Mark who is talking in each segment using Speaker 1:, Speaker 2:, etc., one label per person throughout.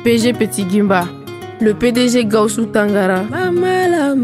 Speaker 1: PG Petit Gimba, le PDG Gaussou Tangara. Mamala.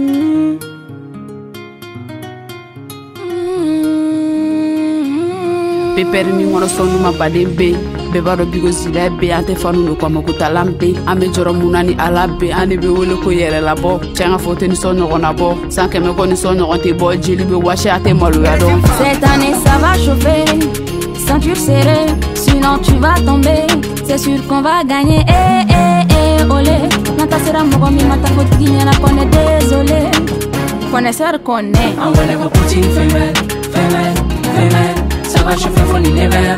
Speaker 2: Pepper ni ngono sonu ma badembe bebaro bigo zile be ante fanu no kwa makuta lambe ame joro munani alabe ane be wole ko yere labo chenga fote ni sono gona bo sanke me ko ni sono gonte bo jeli be washe ate malu ya do.
Speaker 3: Cette année ça va chauffer, ceinture serrée, sinon tu vas tomber. C'est sûr qu'on va gagner, olé. Nata sera mogomi mata kotigi nyana kone désolé. Connaisseur connaît.
Speaker 4: I will never put in female. Ça va chauffer for the never.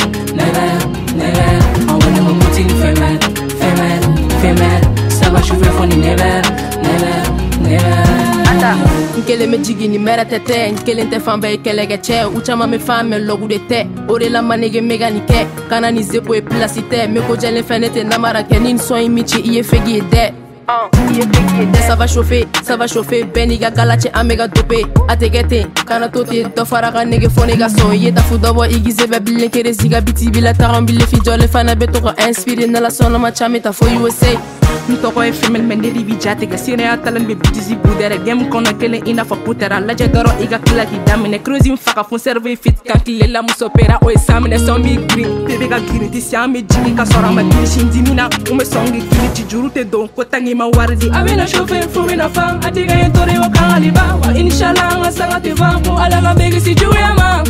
Speaker 4: I will never put in female. Ça va chauffer for the never.
Speaker 1: Ata, nkele me jigi ni mera tete, nkele nte famba ikele geche, uchama me fame logu de te, ore la manege meganike, kana ni zepo e plasite, me ko jele fenete namara kenin so imichi iye fegi de. Ça va chauffer, Beniga Galache Amega Dopé, Ategete, Kanatote, Dofaraga Negefoniga So, Yeta Fudobo, Igizeba Bilenkere Ziga Biti Bila Tarambile Fijo, le Fanabeto, inspiré dans la sonne Machameta for USA.
Speaker 5: Ntoko e femel menderi bijate ga sire atalan be bitizi budere gem kono kele ina fa putera la jadoro iga kila ki damine cruising faka fun serve fit kan kile la musopera o samine sombi green bebe ga green ti siame jini ka sora ma gini shindi mina ume songi gini ti jurute don ko tangi ma wardi amena chauffeur fumina fam atiga yentore wa kaliba wa inshallah ngasanga te va mo ala ga begi si juyama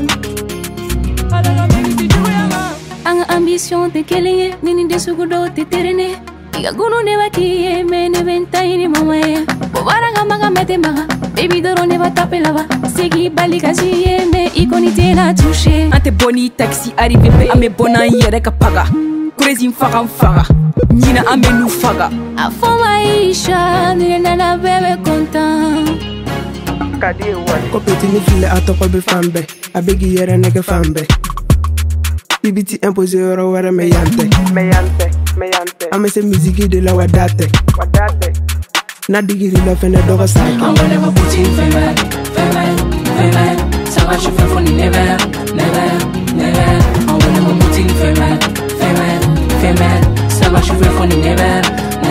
Speaker 3: Ang ambition te keleye nini desugudo te terene. Iga gunu ne waki me ne venta ini mamae. Bobaranga maga mete maga, baby doro ne va taper là-bas. Segi balika siye me ikoni te na touché.
Speaker 5: Ante boni taxi arrivé be ame bona yere ka paga. Crazy faga Nina ame nu faga.
Speaker 3: Afoma isha ni na bebe content.
Speaker 6: Kopeti ni file atoko be fambe, abegi yere nege fambe. Bibiti imposé oro were meyante. Ame se musique de la wadate. Na digiri la fene doga saki.
Speaker 4: I will never put in female. Ça va chauffer for the never. I will never put in female. Ça va chauffer for the never.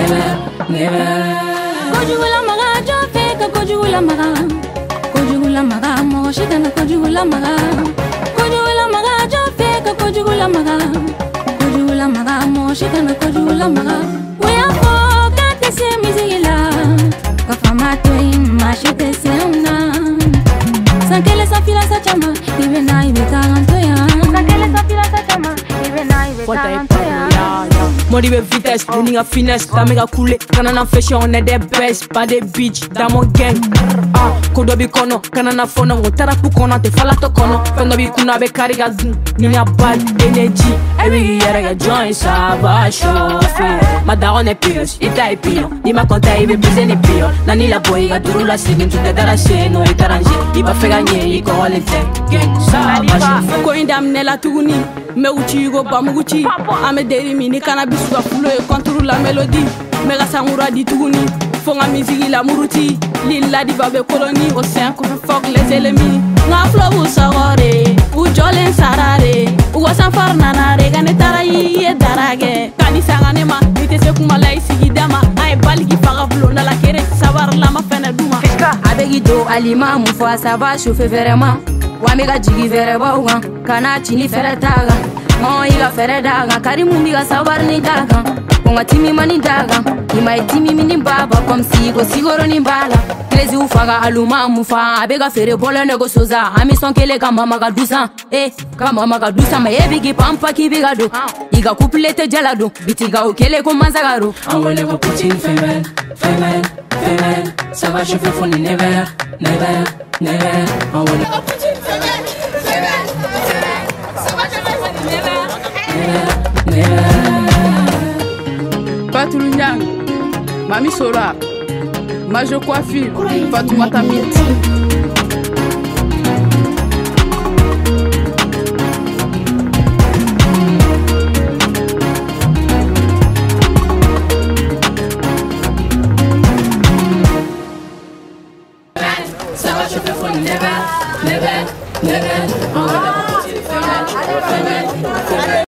Speaker 3: Kojugula maga jofe, kojugula maga, mo shitana kojugula maga. Kojugula maga jofe, kojugula maga, mo shitana kojugula maga. We are for kate se mizila, kafamato ima shite se una. Sankele sa fila sa chama, ibe na ibe tarantoya. Sankele sa fila sa chama, ibe na ibe tarantoya.
Speaker 5: Modi be vitesse, meaning a finesse, ta mega coulé. Kanana fashion, on est des best, pas des bitch dans mon gang. Ah, kodobi kono, kanana fono, on tarapu kono, te falato kono. Kodobi kuna be kariga zin, nina bad energy. Every year I join, ça va chauffer. Ma daronne est pieuse, ita est pire. Ni ma compta, il veut briser les pires. Nani la boy, il duru la signe, tout est arraché, non est arrangé. Il va faire gagner, il colle les tech. Ça va chauffer. Ko indamne la tourni, me uchi go bamuguchi. Ame deri mini cannabis. Suga fulo e contour la mélodie. Mega samura di tuguni. Fonga musique la muruti. Lilla di babe colonie. Au sein qu'on fuck les ennemis. Nga flow usagore. Ujolen sarare. Uwa sanfar nanare. Gane tarayi e darage. Kani sanganema. Nite se kumala isigi dama. Ae balgi faga flow na la kere. Sabar lama fene duma.
Speaker 3: Abegi do alima mufwa ça va chauffer vraiment. Wamega jigi vere bauga. Kana chini fere taga. Mo iga fere daga, kari mumbiga sabar ni daga. Konga timi mani daga, ima timi mini baba. Comme si go sigoro ni bala. Crazy ufaga aluma mufa, abega fere bolo nego soza. Ami son kele kama maga dusa, kama maga dusa. Ma ebigi pampa ki biga do. Iga couplete jalado, bitiga okele kumanzagaro.
Speaker 4: I will never put in female. Ça va chauffer for the never. I will never put in female.
Speaker 2: Fatou Nyang, Mami Sora, Majo Coiffure, Fatoumata Miti.